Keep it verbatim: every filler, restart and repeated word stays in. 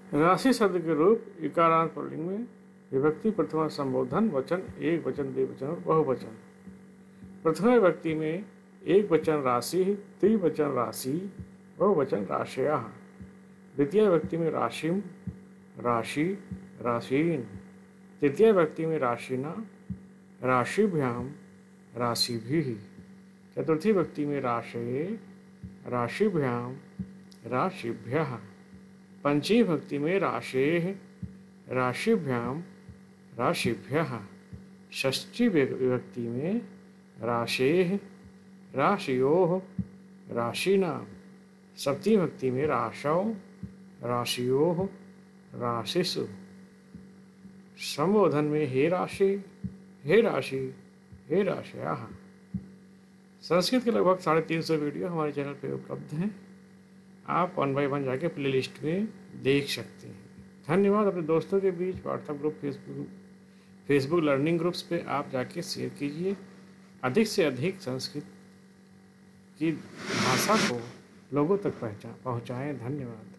राशि शब्द के रूप इकारांत पुल्लिंग में विभक्ति प्रथमा संबोधन वचन एक वचन द्विवचन और बहुवचन। प्रथमा विभक्ति में एक वचन राशि, त्रिवचन राशि, बहुवचन राशयः। द्वितीय विभक्ति में राशिम, राशि, राशीन। तृतीय विभक्ति में राशिना, राशिभ्याम, राशिभिः। चतुर्थी विभक्ति में राशये, राशिभ्याम, राशिभ्यः। पंचमी विभक्ति में राशेः, राशिभ्याम, राशिभ्यः। षष्ठी विभक्ति में राशेः, राशियोः, राशिनां। सप्तमी विभक्ति में राशौ, राशियोः, राशिषु। संबोधन में हे राशि, हे राशि, हे राशयः। संस्कृत के लगभग साढ़े तीन सौ वीडियो हमारे चैनल पे उपलब्ध हैं। आप वन बाई वन जाके प्ले लिस्ट में देख सकते हैं। धन्यवाद। अपने दोस्तों के बीच WhatsApp group, Facebook Facebook learning groups पे आप जाके शेयर कीजिए। अधिक से अधिक संस्कृत की भाषा को लोगों तक पहुँचा पहुँचाएँ। धन्यवाद।